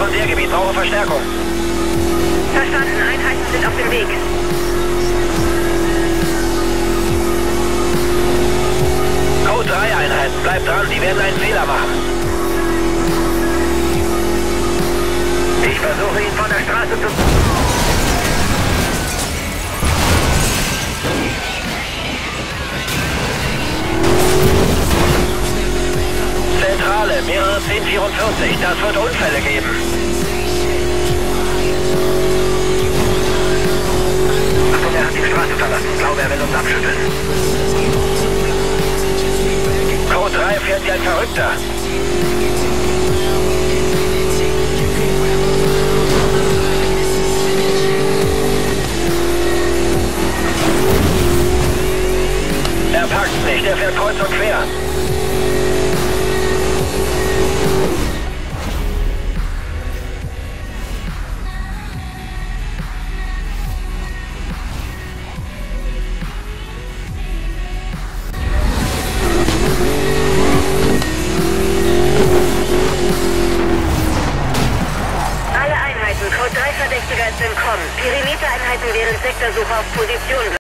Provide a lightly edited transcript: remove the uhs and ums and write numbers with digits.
Sekundärgebiet, brauche Verstärkung. Verstanden, Einheiten sind auf dem Weg. Code 3 Einheiten, bleibt dran, die werden einen Fehler machen. Ich versuche ihn von der Straße zu... Zentrale, mehrere 1044, das wird Unfälle geben. Achtung, er hat die Straße verlassen. Ich glaube, er will uns abschütteln. Code 3 fährt wie ein Verrückter. Er packt nicht, er fährt kreuz und quer. Alle Einheiten, Code 3 Verdächtiger ist entkommen. Perimetereinheiten während Sektorsuche auf Position.